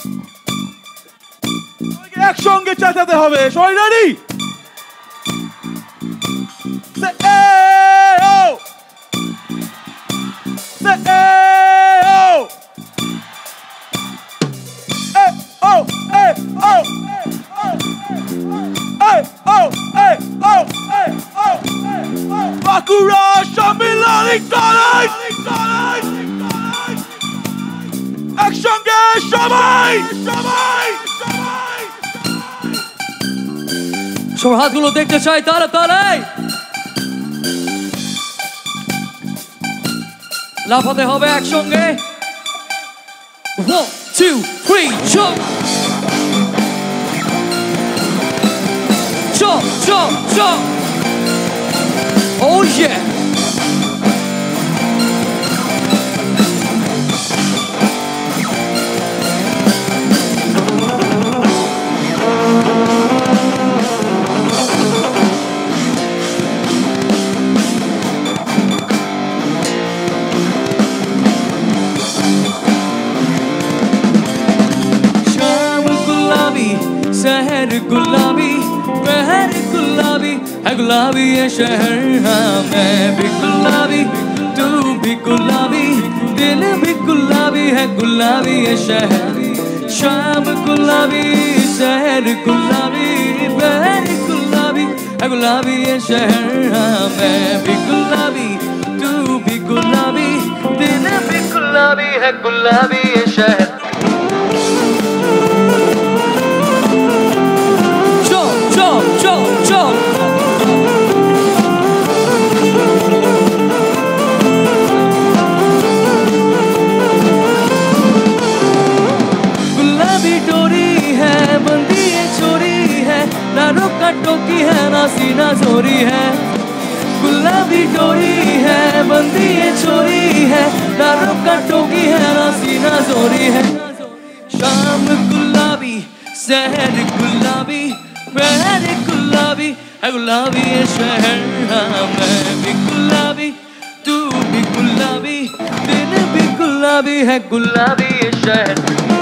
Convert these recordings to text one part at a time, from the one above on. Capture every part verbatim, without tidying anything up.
একসঙ্গে চেঁচাতে হবে, সবাই রেডি? বাঁকুড়া সম্মিলনী কলেজ, একসঙ্গে সবাই সবাই সবাই সবার হাতগুলো দেখতে চাই তারা তারাই লাফাতে হবে একসঙ্গে। One, two, three, jump! Jump, jump, jump! Oh yeah! शहर गुलाबी महर गुलाबी है, गुलाबी ये शहर, हाँ मैं भी गुलाबी तू भी गुलाबी, दिल भी गुलाबी है, गुलाबी ये शहर। शाम गुलाबी शहर गुलाबी महर गुलाबी है, गुलाबी ये शहर, हाँ मैं भी गुलाबी तू भी गुलाबी, दिल भी गुलाबी है, गुलाबी ये शहर। टोकी है ना सीना चोरी है, गुलाबी डोरी है बंदी ये चोरी है, दारू का टोकी है ना सीना चोरी है। शाम गुलाबी शहर गुलाबी महर गुलाबी है, गुलाबी ये शहर, हाँ मैं भी गुलाबी तू भी गुलाबी, दिन भी गुलाबी है, गुलाबी ये शहर।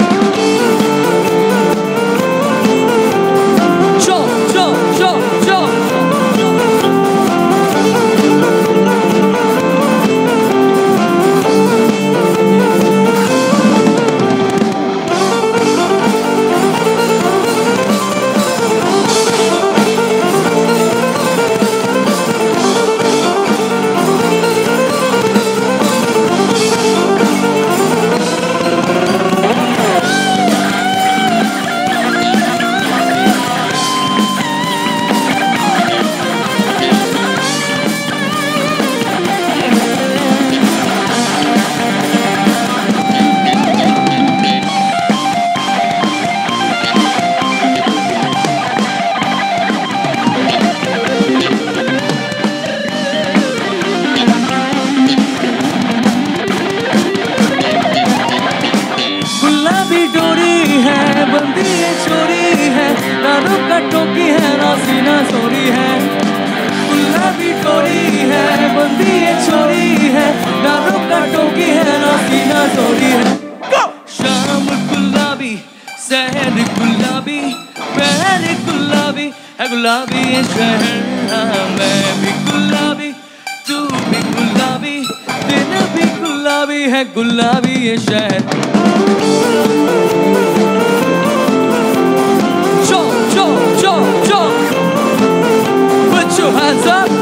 टोकी है ना सीना चोरी है, गुलाबी टोरी है बंदी ये चोरी है, दारू का टोकी है ना सीना चोरी है। शाम गुलाबी शहर गुलाबी महर गुलाबी है, गुलाबी ये शहर, हाँ मैं भी गुलाबी तू भी गुलाबी, दिन भी गुलाबी है, गुलाबी ये शहर। Hands up!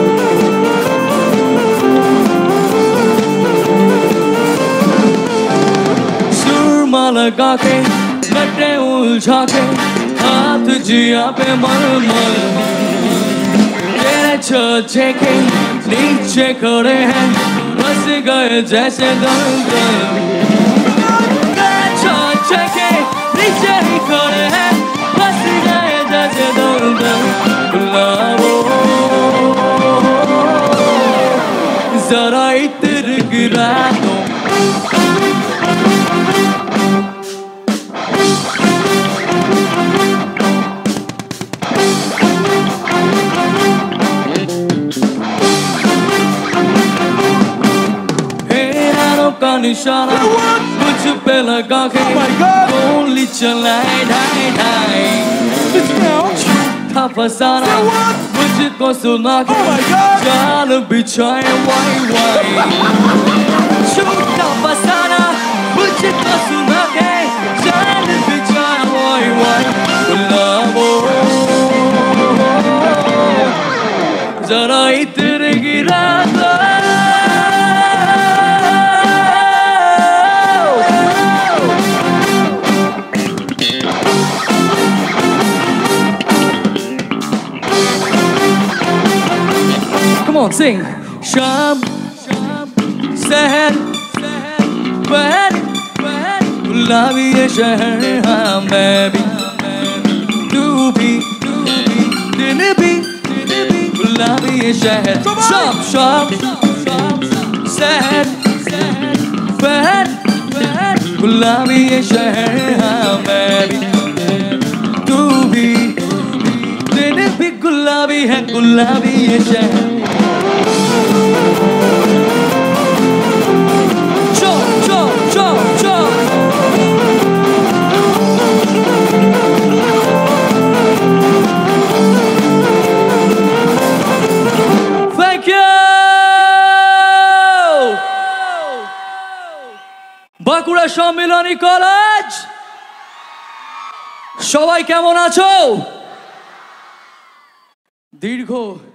सुरमा लगा के लटे उलझा के हाथ जिया पे मल मल, तेरे छज्जे के नीचे खड़े हैं बस गए जैसे दंगल, तेरे छज्जे के नीचे ही खड़े हैं बस गए जैसे दंगल। गुलाबो जरा इतर गिरा दो, हेरानों का निशाना मुझ पे पे लगा के Oh my God! गोली चलाए ढाई ढाई It's now. था फसाना Say what? मुझको सुना के Oh my God! जाल बिछाए वाई वाई झूठा फसाना मुझको सुना के जाल बिछाए वाई वाई गुलाबो जरा इतर गिरा दो Come on, sing. Sham, शहर, बहर, गुलाबी ये शहर हाँ मैं भी, तू भी, दिन भी, गुलाबी ये शहर. शाम, शाम, शहर, बहर, गुलाबी ये शहर हाँ मैं भी, तू भी, दिन भी गुलाबी है गुलाबी ये शहर. Chop, chop, chop, chop. Thank you. Bankura Sammilani college সবাই কেমন আছো? দীর্ঘ